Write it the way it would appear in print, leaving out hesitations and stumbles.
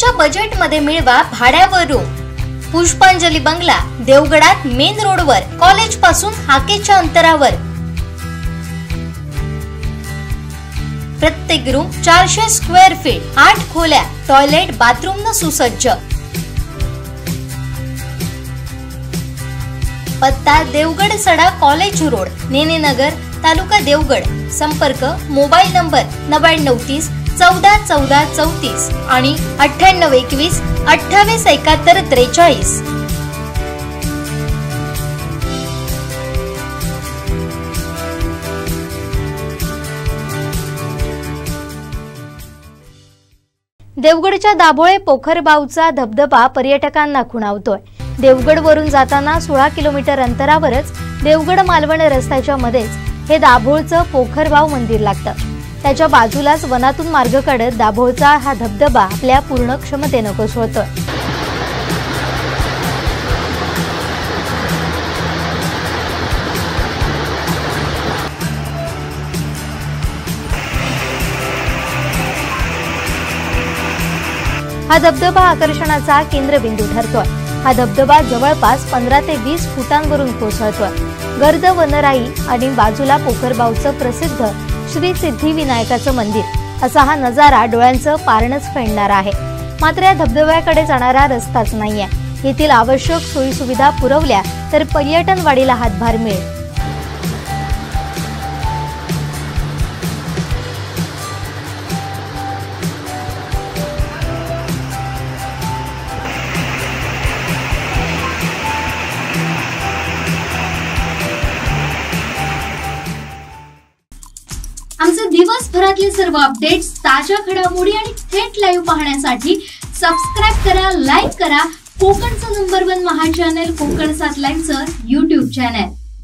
तुमच्या बजेटमध्ये मिळवा भाड्यावर रूम। पुष्पांजली बंगला, देवगडात मेन रोडवर, कॉलेज पासून हाकेच्या अंतरावर। प्रत्येक रूम 400 स्क्वेअर फीट, 8 खोल्या, टॉयलेट बाथरूम न सुसज्ज। पत्ता देवगड सडा कॉलेज रोड, नेने नगर, तालुका देवगड। संपर्क मोबाईल नंबर 9930 14 14 34 आणि 9821 28 71 43। देवगडच्या दाभोळे पोखरबावचा धबधबा पर्यटकांना खुणावतोय। देवगड वरून जाताना 16 किलोमीटर अंतरावरच देवगड मालवण रस्त्याच्या मध्येच हे दाभोळचं पोखरबाव मंदिर लागतं। त्याच्या बाजूलाच वनातून मार्ग काढत दाभोळचा हा धबधबा आपल्या पूर्ण क्षमतेने कोसळतोय। हा धबधबा आकर्षणाचा केंद्रबिंदू ठरतोय। हा धबधबा जवळपास 15 ते 20 फुटांवरून कोसळतोय। गर्द वनराई आणि बाजूला पोखरबावचं प्रसिद्ध श्री सिद्धिविनायकाचं मंदिर असा हा नजारा डोळ्यांचं पारणच फेडणार आहे। मात्र या धबधब्याकडे जाणारा रस्ताच नाहीये। येथील आवश्यक सोयी सुविधा पुरवल्या तर पर्यटन वाढीला हातभार मिळेल। आमचे दिवसभरातले सर्व अपडेट्स, ताज्या घडामोडी आणि थेट लाईव्ह पाहण्यासाठी सबस्क्राइब करा, लाईक करा कोकणचं नंबर 1 महा चॅनल कोकण 7 लाईव्हचं YouTube चॅनल।